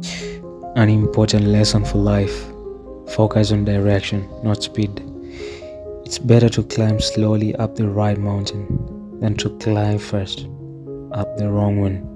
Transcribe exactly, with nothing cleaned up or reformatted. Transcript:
An important lesson for life: focus on direction, not speed. It's better to climb slowly up the right mountain than to climb first up the wrong one.